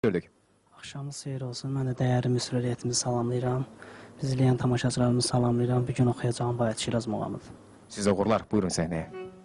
Gördük. Axşamınız xeyir olsun. Mən də dəyərli müsrəliyyətimizi salamlayıram. Bizi izləyən tamaşaçılarımızı salamlayıram. Bugün oxuyacağım Bayat Şiraz muğamıdır. Sizə uğurlar. Buyurun səhnəyə.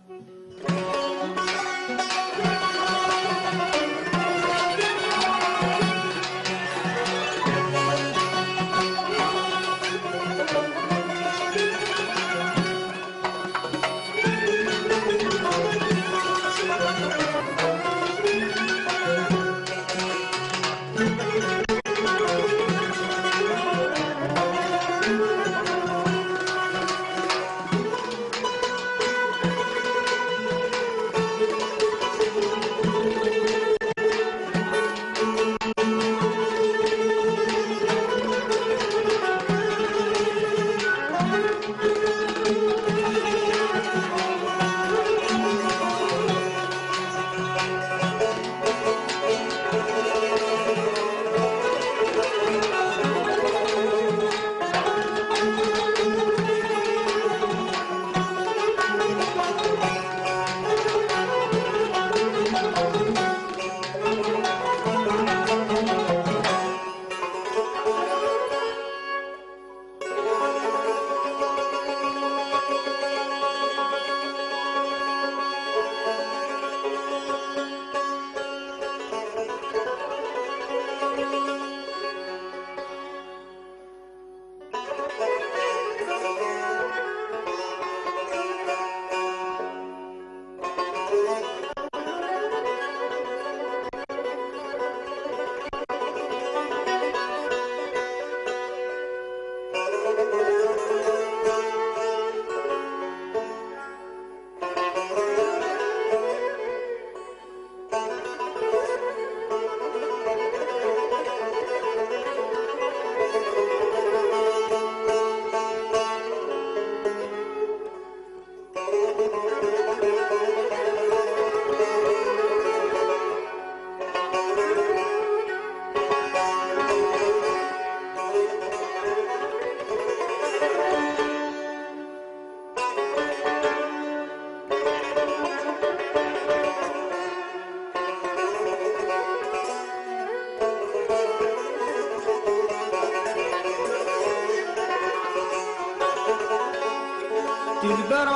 Dilber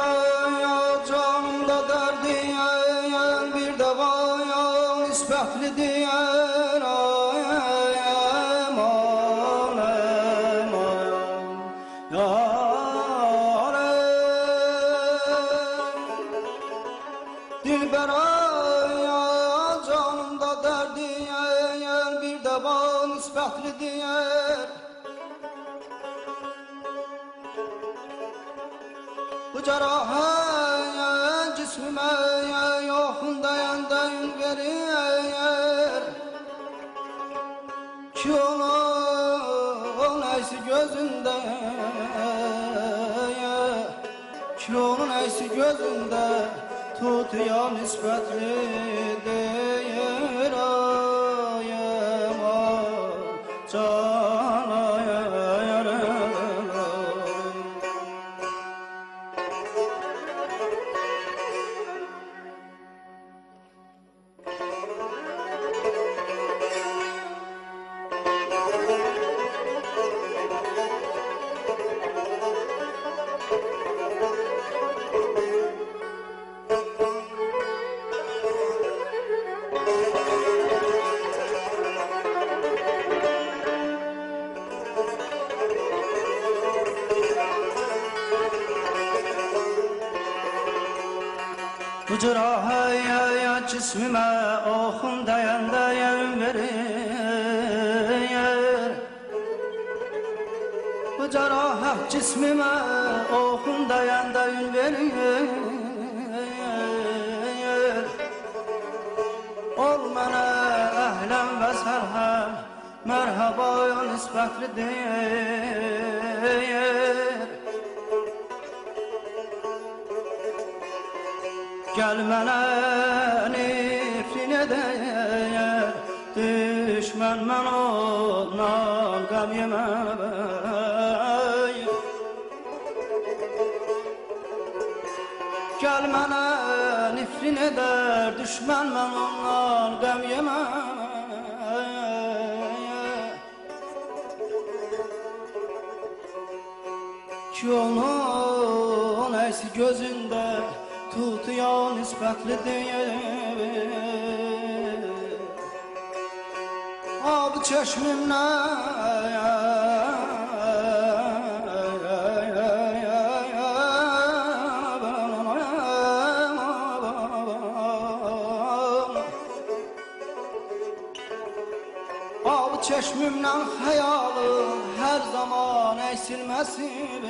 aya canımda derdiyen bir de vaya nispetli diyen ayem alem Dilber aya canımda derdiyen bir de vaya nispetli diyen Bu cerahat cismime yoxunda yandayın verir Ki onun eysi gözünde Ki onun eysi gözünde Tutuya nispetli deyir ayem can ayem Bu cerahaya cismime oxun dayan verir Bu cerahat cismime oxun dayan verir Ol mənə əhləm və sərhəm Mərhaba nisbətli deyir Gel mənə nefrin edər Düşmən mən ondan qəm yemək Gel mənə nefrin eder düşman mən ondan qəm yemək Ki onun eysi gözünde tutuyor nispetli değil. Abi çeşmimden Abi çeşmimden hayalım her zaman eksilmesin.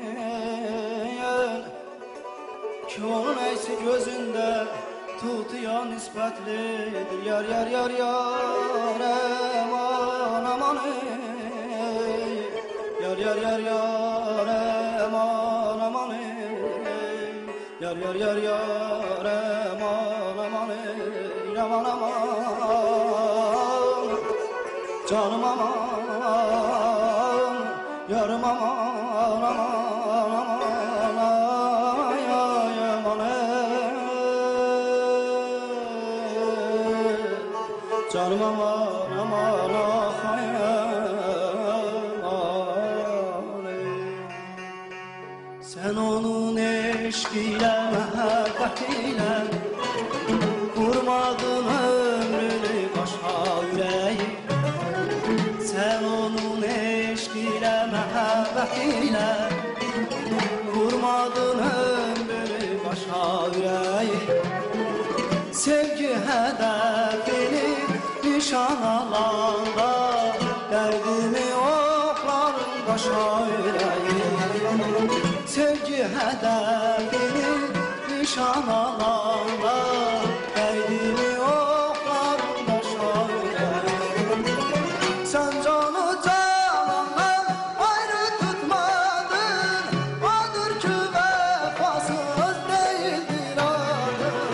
Ki onun eysi gözünde tutuyor nispetlidir. Yar yar yar yar aman aman ey. Yar yar yar yar aman aman ey. Yar yar yar yar aman aman ey. Aman aman canım aman yarım aman aman aman ay ay aman ey. Canım aman aman ay aman ey. Sen onun eşkiyle mehabbetiyle kurmadın ömrünü başa yüreği. Sen onun eşkiyle mehabbetiyle kurmadın ömrünü başa yüreği. Sevgi hedefini nişan alanda derdimi okların başa yüreği. Sevgi hedefini nişan alanda derdimi okların başa yüreği. Sen canı canandan ayrı tutmadın, odur ki vefasız değildir adın.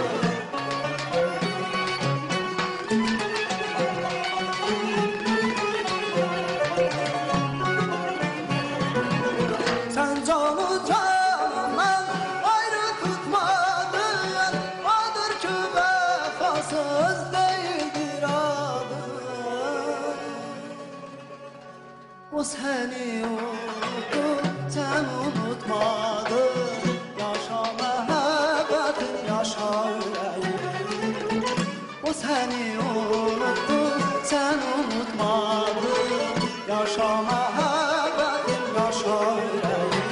Sen canı canandan ayrı tutmadın, odur ki vefasız değildir adın. O seni unuttu, sen unutmadın. Yaşa mehabbetin, yaşa yüreğim. O seni unuttu, sen unutmadın. Yaşa mehabbetin, yaşa yüreğim.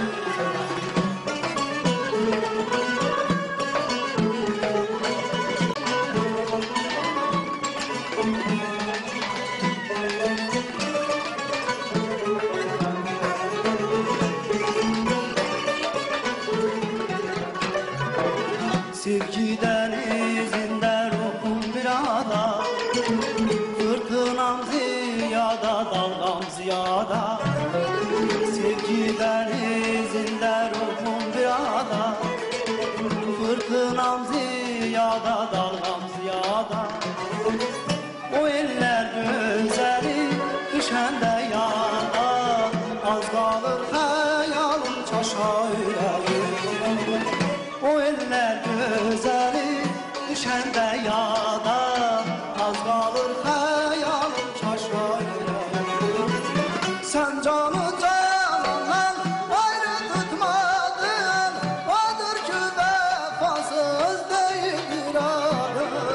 Sevgi denizinde ruhum bir ada, fırtınam ziyada, dalgam ziyada. Sevgi denizinde ruhum bir ada, fırtınam ziyada, dalgam ziyada. O eller gözleri düşende yada, az kalır hayalım çaşa yüreğim. O eller gözleri düşende yada, az kalır hayalım çaşa yüreğim. Sen canı canandan ayrı tutmadın, odur ki vefasız değildir adın.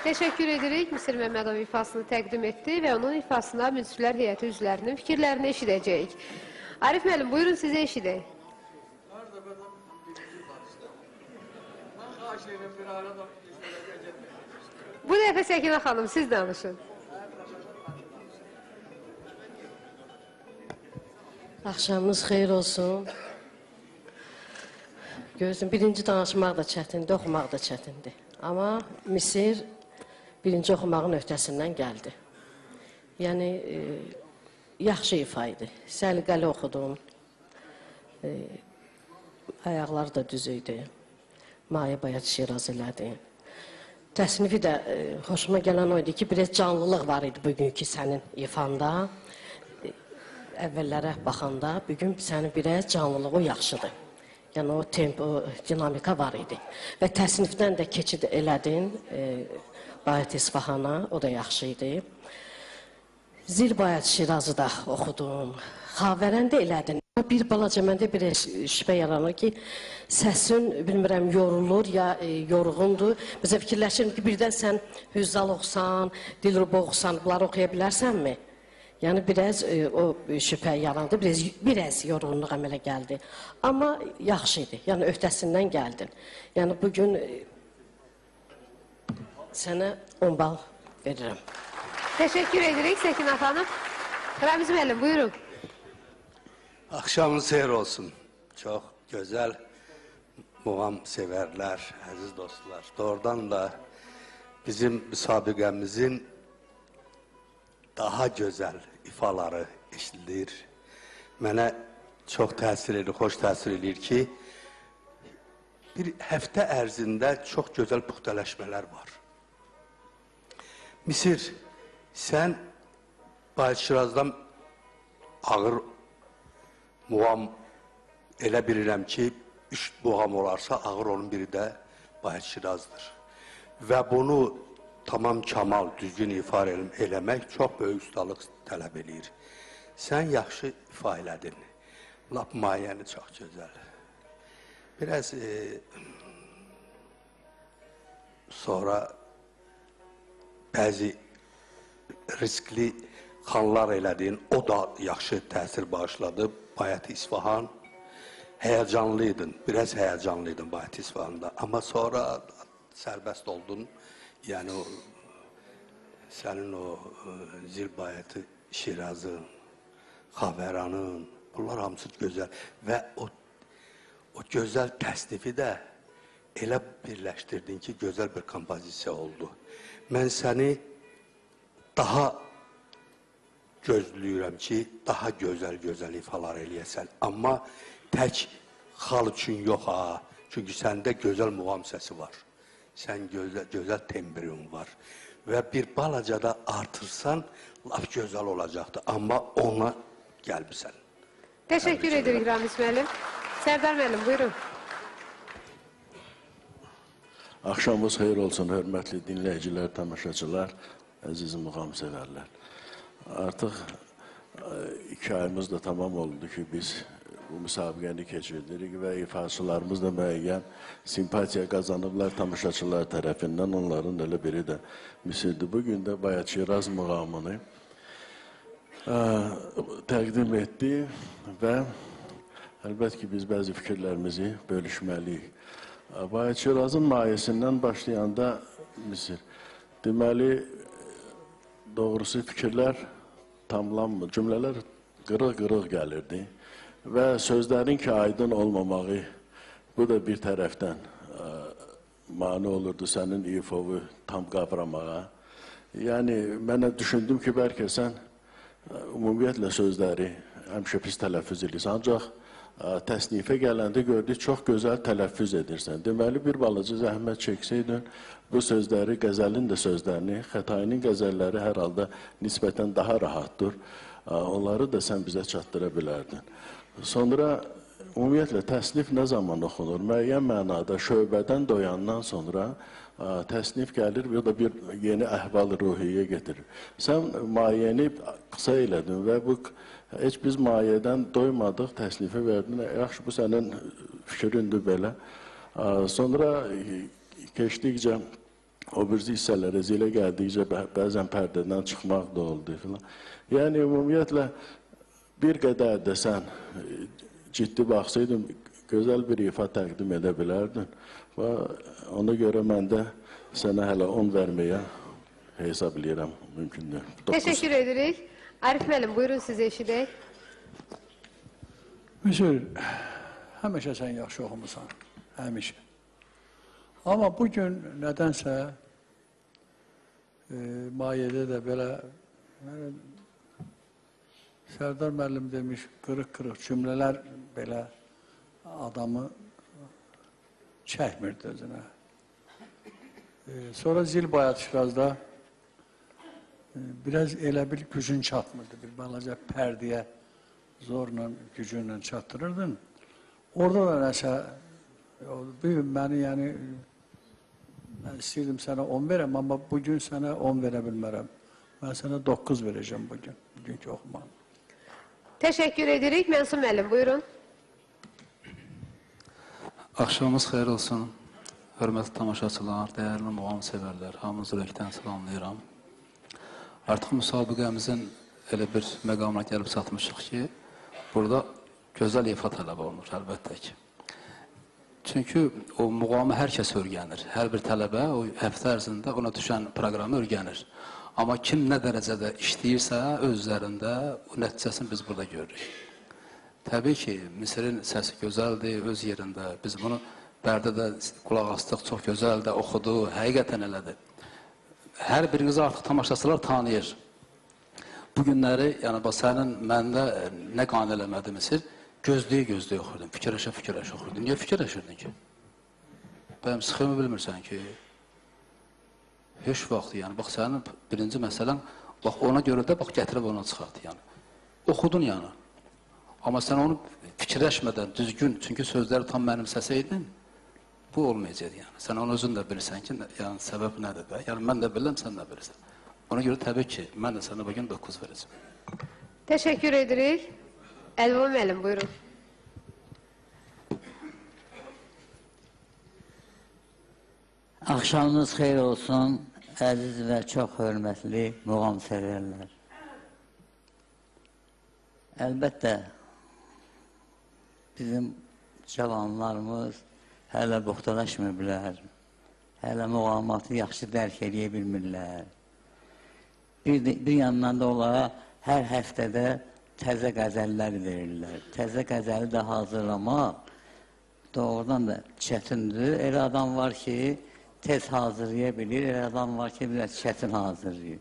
Teşekkür edirik. Misir Məmmədov ifasını təqdim etdi və onun ifasına Münsiflər Heyəti üzvlərinin fikirlərini eşidəcəyik. Arif müəllim, buyurun sizə eşidək. Bu dəfə Səkinə xanım, siz danışın. Axşamınız xeyir olsun. Görürsün, birinci danışmaq da çətindir, oxumaq da çətindir. Amma Misir birinci oxumağın öhdəsindən gəldi. Yəni, yaxşı ifa idi. Səliqəli oxudum. Ayaqları da düz idi. Mayə Bayat Şiraz elədi. Təsnifi də xoşuma gələn o idi ki, biraz canlılıq var idi bugünkü sənin ifanda. Əvvəllərə baxanda, bugün sənin biraz canlılığı yaxşıdır. Yəni, o tempo, dinamika var idi. Və təsnifdən də keçid elədin Bayat İsfahana, o da yaxşı idi. Zil Bayat Şirazı da oxudum. Xavərəndə elədin. Bir balaca məndə bir şübhə yaranır ki, səsin, bilmirəm, yorulur ya yorğundur. Bizə fikirləşirim ki, birdən sən Hüzzal oxusan, Dilruba oxusan, bunları oxuya bilərsənmi? Yəni, biraz o şübhə yarandı, biraz yorğunluq əmələ gəldi. Amma yaxşı idi, yəni öhdəsindən gəldin. Yəni, bugün sənə 10 bal verirəm. Teşekkür edirik Səkinə xanım. Ramiz müəllim, buyurun. Axşamınız xeyir olsun. Çox gözəl muğam sevərlər, əziz dostlar. Doğrudan da bizim müsabiqəmizin daha gözəl ifaları eşidilir. Mənə çox təsir edir, xoş təsir edir ki, bir həftə ərzində çox gözəl puxtələşmələr var. Misir, sən Bayat Şirazdan ağır muğam elə bilirəm ki, 3 muğam olarsa ağır onun biri də Bayat Şirazdır. Və bunu tamam kamal, düzgün ifa eləmək çox böyük ustalıq tələb edir. Sən yaxşı ifa elədin. Lap mayəni çox gözəl. Biraz sonra bəzi riskli xanlar elədin, o da yaxşı təsir bağışladı. Bayat İsfahan, həyəcanlıydın, biraz həyəcanlıydın Bayat İsfahanda. Amma sonra sərbəst oldun, yəni sənin o Zil Bayatı Şirazın, Xavəranın, bunlar hamısı gözəl. Və o gözəl təsnifi də elə birləşdirdin ki, gözəl bir kompozisiya oldu. Mən səni daha gözləyirəm ki, daha gözəl ifalar eləyəsən. Amma tək xal üçün yox ha. Çünki səndə gözəl muğam səsi var. Sən gözəl tembrin var. Və bir balaca da artırsan, laf gözəl olacaqdır. Amma ona gəlmirsən. Teşekkür edirik Ramiz müəllim. Sərdar müəllim, buyurun. Axşamınız xeyir olsun, hörmətli dinləyicilər, tamaşaçılar, əziz muğam sevərlər. Artıq 2 ayımız da tamam oldu ki, biz bu müsabiqəni keçirdirik və ifaçılarımız da müəyyən simpatiya qazanıblar tamaşaçılar tərəfindən. Onların elə biri də Misirdir. Bugün də Bayat Şiraz muğamını təqdim etdi və əlbət ki, biz bəzi fikirlərimizi bölüşməliyik. Bayat Şirazın mayəsindən başlayanda Misir, deməli, doğrusu fikirlər tamlanmır, cümlələr qırıq-qırıq gəlirdi və sözlərin ki, aydın olmamağı, bu da bir tərəfdən mane olurdu sənin ifovu tam qavramağa. Yəni, mənə düşündüm ki, bəlkə sən ümumiyyətlə sözləri həmişə pis tələffüz edirsən, ancaq təsnifə gələndə gördük, çox gözəl tələffüz edirsən. Deməli, bir balaca zəhmət çəksəydin, bu sözləri, qəzəlin də sözlərini, Xətainin qəzəlləri hər halda nisbətən daha rahatdır. Onları da sən bizə çatdıra bilərdin. Sonra, ümumiyyətlə, təsnif nə zaman oxunur? Müəyyən mənada şöbədən doyandan sonra təsnif gəlir və o da bir yeni əhval-ruhiyyə getirir. Sən mayəni qısa elədin və bu heç biz mayədən doymadıq, təsnifə verdin. Yaxşı, bu sənin fikrindir belə. Sonra keçdikcə o birisi hissələrə zilə gəldikcə bəzən pərdədən çıxmaq da oldu filan. Yəni ümumiyyətlə bir qədər də sən ciddi baxsaydın, gözəl bir ifa təqdim edə bilərdin və ona görə mən də sənə hələ 10 verməyə hesab edirəm, mümkündür. Təşəkkür edirik. Arif müəllim, buyurun sizi eşidək. Müsür, həmişə sən yaxşı oxumusan, həmişə. Amma bugün nədənsə mayədə də belə Sərdar müəllim demiş, qırıq-qırıq cümlələr belə adamı çəkmirdi özünə. Sonra Zil Bayat Şirazda biraz elə bir gücün çatmırdı, bir balaca pərdiyə zorla, gücünlə çatdırırdın. Orada da nəsə, məni yəni, mən istəyirdim sənə 10 verəm, amma bugün sənə 10 verə bilmərəm. Mən sənə 9 verəcəm bugünkü oxumağım. Təşəkkür edirik. Mənsum müəllim, buyurun. Axşamınız xeyir olsun. Hörmətli tamaşaçılar, dəyərli muğam sevərlər, hamınızı ürəkdən salamlayıram. Artıq müsabiqəmizin elə bir məqamına gəlib çatmışıq ki, burada gözəl ifa tələb olunur, əlbəttə ki. Çünki o muğamı hər kəs öyrənir. Hər bir tələbə o həftə ərzində ona düşən proqramı öyrənir. Amma kim nə dərəcədə işləyirsə, öz üzərində o nəticəsini biz burada görürük. Təbii ki, Misirin səsi gözəldir, öz yerində. Biz bunu Bərdədə qulaq astıq, çox gözəl də oxudu, həqiqətən elədir. Hər birinizi artıq tamaşaçılar tanıyır. Bu günləri, yəni sənin məndə nə qane eləmədi Misir, gözləyə-gözləyə oxurdun, fikirləşə oxurdun. Niyə fikirləşirdin ki? Bəyəm, sıxımı bilmirsən ki? Heç vaxt, yəni, bax, sənin birinci məsələn, bax, ona görə də, bax, gətirib ona çıxardı, yəni. Oxudun, yəni. Amma sən onu fikirləşmədən, düzgün, çünki sözləri tam mənimsəsəydin, bu olmayacaq, yəni. Sən onu özün də bilirsən ki, yəni, səbəb nədir də? Yəni, mən də bilirəm, sən də bilirsən. Ona görə təbii ki, mən də sənə bugün 9 verəcəm. Təşəkkür edirik. Əlvan müəllim, buyurun. Axşamınız xeyir olsun, əziz və çox hörmətli muğam sevərlər. Əlbəttə, bizim cavanlarımız hələ buxtalaşmırlar, hələ muğamatı yaxşı dərk edə bilmirlər. Bir yandan da onlara hər həftədə təzə qəzəllər verirlər. Təzə qəzəli də hazırlamaq doğrudan da çətindir. Elə adam var ki, tez hazırlaya bilir, elə adam var ki, biraz çətin hazırlayır.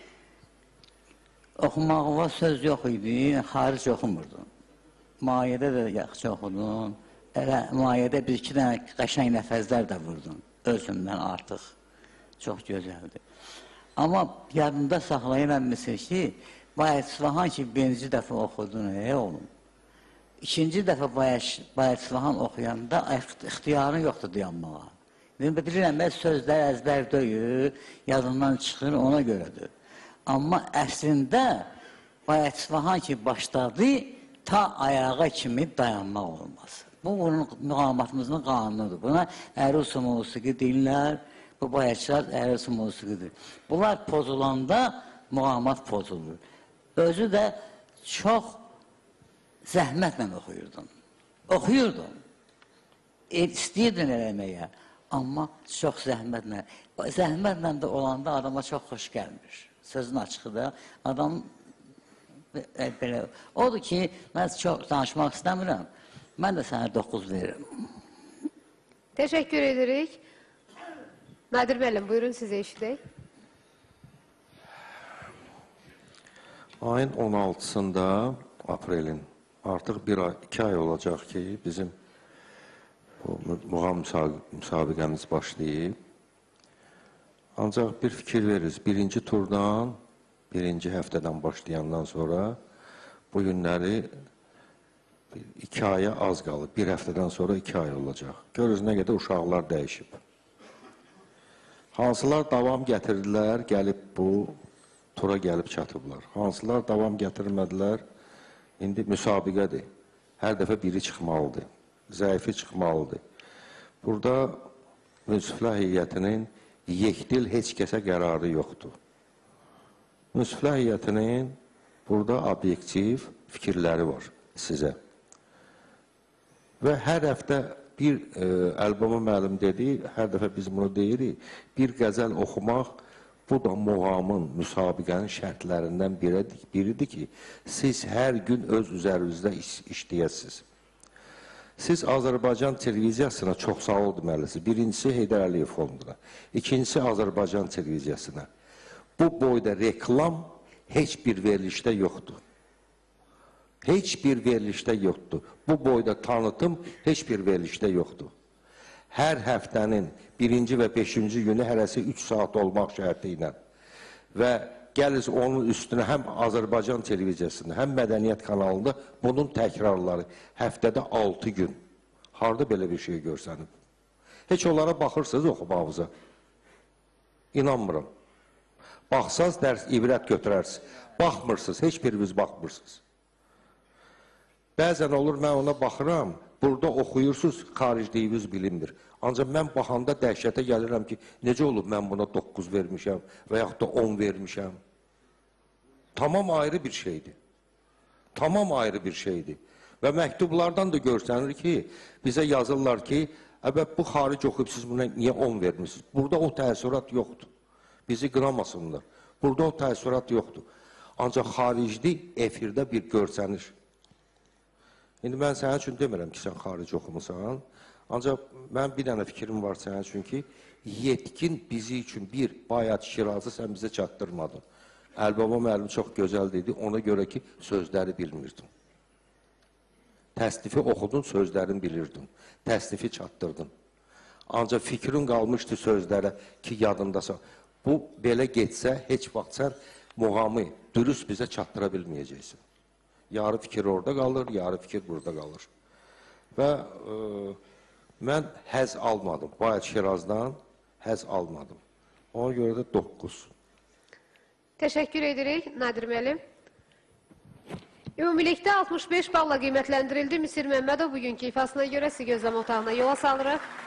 Oxumağıma söz yox idi, xaric oxumurdum. Mayədə də yaxşı oxudum. Elə mayədə bir-iki dənə qəşəng nəfəzlər də vurdum, özümdən artıq. Çox gözəldir. Amma yadımda saxlayıram misal ki, Bayat-Sıfahan ki, birinci dəfə oxudun, oğlum. İkinci dəfə Bayat-Sıfahan oxuyanda ixtiyarın yoxdur dayanmağa. Bilirəm, sözlər əzbər döyür, yadından çıxır, ona görədir. Amma əslində Bayat-Sıfahan ki, başladı, ta ayağa kimi dayanmaq olmaz. Bu, bunun müqamatımızın qanunudur. Buna ərus-u musiqi deyirlər, bu bayatçılar ərus-u musiqidir. Bunlar pozulanda müqamat pozulur. Özü də çox zəhmətlə oxuyurdum. Oxuyurdum. İstəyirdin eləməyə. Amma çox zəhmətlə. Zəhmətlə də olanda adama çox xoş gəlmir. Sözün açığı da adam belə. Odur ki, mən çox danışmaq istəmirəm. Mən də sənə 9 verirəm. Təşəkkür edirik. Nadir müəllim, buyurun sizə eşidək. Ayın 16-sında aprelin artıq 2 ay olacaq ki, bizim muğam müsabiqəmiz başlayıb. Ancaq bir fikir veririz, birinci turdan, birinci həftədən başlayandan sonra bu günləri 2 aya az qalıb, bir həftədən sonra 2 ay olacaq. Görürüz nə qədər uşaqlar dəyişib. Hansılar davam gətirdilər, gəlib bu tura gəlib çatıblar. Hansılar davam gətirmədilər, indi müsabiqədir. Hər dəfə biri çıxmalıdır, zəifi çıxmalıdır. Burada münsiflər heyətinin yekdil heç kəsə qərarı yoxdur. Müsiflər heyətinin burada obyektiv fikirləri var sizə. Və hər həftə bir, Əlbaba müəllim dedi, hər dəfə biz bunu deyirik, bir qəzəl oxumaq, bu da muğamın, müsabiqənin şərtlərindən biridir ki, siz hər gün öz üzərinizdə işləyəsiniz. Siz Azərbaycan televiziyasına çox sağ ol deməlisiniz. Birincisi Heydər Əliyev fonduna, ikincisi Azərbaycan televiziyasına. Bu boyda reklam heç bir verilişdə yoxdur. Heç bir verilişdə yoxdur. Bu boyda tanıtım heç bir verilişdə yoxdur. Hər həftənin 1-ci və 5-ci günü hərəsi 3 saat olmaq şərti ilə və gəliz onun üstünə həm Azərbaycan televiziyasında, həm Mədəniyyət kanalında bunun təkrarları həftədə 6 gün. Harada belə bir şey görsənib? Heç onlara baxırsınız oxumağınıza. İnanmıram. Baxsaz dərs, ibrət götürərsiniz. Baxmırsınız, heç biriniz baxmırsınız. Bəzən olur, mən ona baxıram, burada oxuyursunuz, xaricliyiniz bilinmir. Ancaq mən baxanda dəhşətə gəlirəm ki, necə olub mən buna 9 vermişəm və yaxud da 10 vermişəm. Tamam ayrı bir şeydir. Tamam ayrı bir şeydir. Və məktublardan da görsənir ki, bizə yazırlar ki, bu xaric oxuyub siz buna niyə 10 vermişsiniz? Burada o təəssürat yoxdur. Bizi qıramasınlar. Burada o təəssürat yoxdur. Ancaq xaricli efirdə bir görsənir. İndi mən sənin üçün demirəm ki, sən xaric oxumusan. Ancaq mən bir dənə fikrim var sənin üçün ki, yetkin bizi üçün bir Bayat Şirazı sən bizə çatdırmadın. Əlbaba müəllim çox gözəl dedi, ona görə ki, sözləri bilmirdin. Təsnifi oxudun, sözlərini bilirdin. Təsnifi çatdırdın. Ancaq fikrin qalmışdı sözlərə ki, yadındasan. Bu, belə getsə, heç vaxt sən muğamı dürüst bizə çatdıra bilməyəcəksin. Yarı fikir orada qalır, yarı fikir burada qalır. Və mən həz almadım. Bayat Şirazdan həz almadım. Ona görə də 9. Təşəkkür edirik, Nadir müəllim. Ümumilikdə 65 balla qiymətləndirildi. Misir Məmmədov bugünkü ifasına görə sizi gözləm otağına yola salırıq.